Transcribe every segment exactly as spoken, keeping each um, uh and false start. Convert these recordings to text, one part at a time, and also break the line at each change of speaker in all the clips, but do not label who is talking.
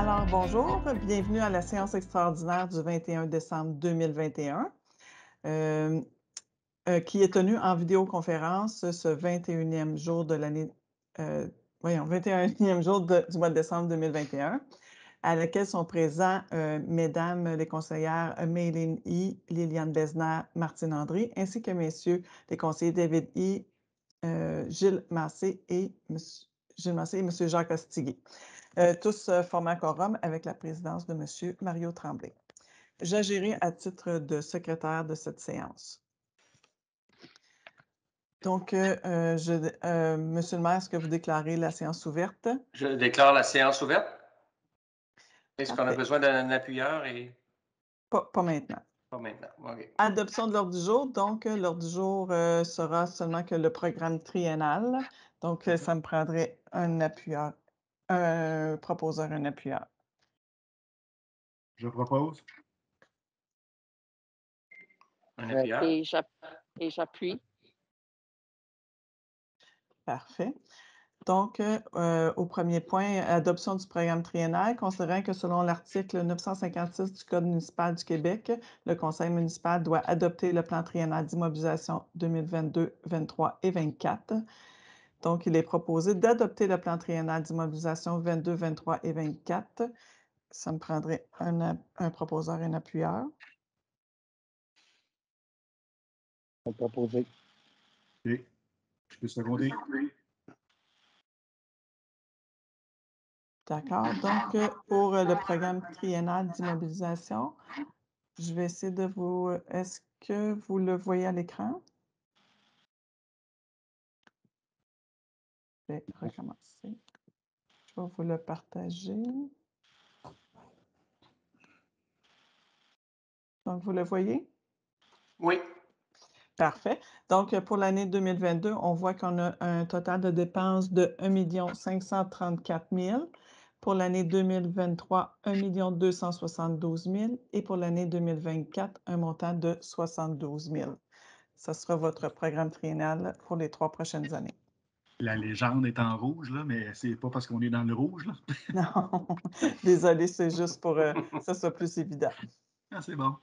Alors, bonjour, bienvenue à la séance extraordinaire du vingt et un décembre deux mille vingt et un, euh, euh, qui est tenue en vidéoconférence ce vingt et unième jour de l'année, euh, voyons, vingt et unième jour de- du mois de décembre deux mille vingt et un, à laquelle sont présents euh, mesdames les conseillères Mayline E., Liliane Besner, Martine André, ainsi que messieurs les conseillers David E., euh, Gilles Massé et monsieur, Gilles Massé et M. Jacques Astiguet. Euh, tous euh, formant quorum avec la présidence de M. Mario Tremblay. J'agirai à titre de secrétaire de cette séance. Donc, euh, euh, je, euh, Monsieur le maire, est-ce que vous déclarez la séance ouverte?
Je déclare la séance ouverte. Est-ce qu'on a
Parfait.
besoin d'un appuyeur et
Pas, pas maintenant.
pas maintenant? OK.
Adoption de l'ordre du jour. Donc, euh, l'ordre du jour euh, sera seulement que le programme triennal. Donc, euh, ça me prendrait un appuyeur, un proposeur, un appuyeur.
Je propose.
Un
Euh,
appuyeur.
Et j'app- et j'appuie.
Parfait. Donc, euh, au premier point, adoption du programme triennal, considérant que selon l'article neuf cent cinquante-six du Code municipal du Québec, le conseil municipal doit adopter le plan triennal d'immobilisation deux mille vingt-deux, vingt-trois et vingt-quatre. Donc, il est proposé d'adopter le plan triennal d'immobilisation vingt-deux, vingt-trois et vingt-quatre. Ça me prendrait un, un proposeur et un appuyeur.
On proposer.
OK. Je peux seconder.
D'accord. Donc, euh, pour euh, le programme triennal d'immobilisation, je vais essayer de vous... Est-ce que vous le voyez à l'écran? Je vais recommencer. Je vais vous le partager. Donc, vous le voyez?
Oui.
Parfait. Donc, pour l'année deux mille vingt-deux, on voit qu'on a un total de dépenses de un million cinq cent trente-quatre mille. Pour l'année deux mille vingt-trois, un million deux cent soixante-douze mille. Et pour l'année deux mille vingt-quatre, un montant de soixante-douze mille. Ce sera votre programme triennal pour les trois prochaines années.
La légende est en rouge, là, mais c'est pas parce qu'on est dans le rouge. Là.
Non, désolé, c'est juste pour euh, que ça soit plus évident.
Ah, c'est bon.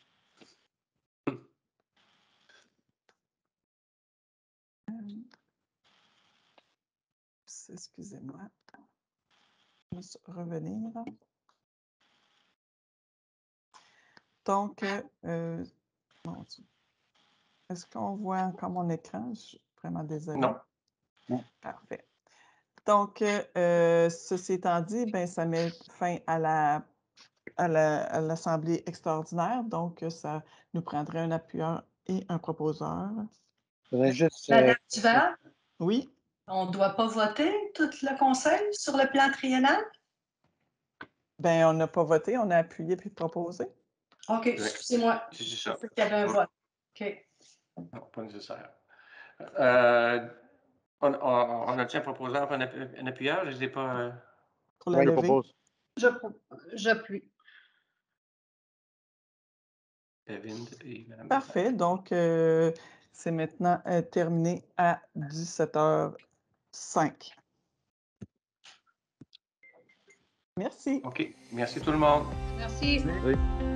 Excusez-moi. Je vais revenir. Donc, euh, mon Dieu. Est-ce qu'on voit encore mon écran? Je suis vraiment désolée.
Non.
Non.
Parfait. Donc, euh, ceci étant dit, ben, ça met fin à la à l'Assemblée la, extraordinaire. Donc, ça nous prendrait un appuyeur et un proposeur.
Juste,
Madame
euh,
Duval,
Oui?
on ne doit pas voter tout le conseil sur le plan triennal?
Ben, on n'a pas voté, on a appuyé puis proposé.
OK, excusez-moi.
C'est
Je
ça.
pensais qu'il y avait un vote. OK.
Non, pas nécessaire. Euh, on, on, on a-t-il un proposeur, un, un appuyeur? Je ne les ai pas. Euh...
Pour la
ouais, je
levée.
propose.
Je, j'appuie.
David et Mme.
Parfait. Donc, euh, c'est maintenant euh, terminé à dix-sept heures cinq. Merci.
OK. Merci tout le monde.
Merci.
Oui.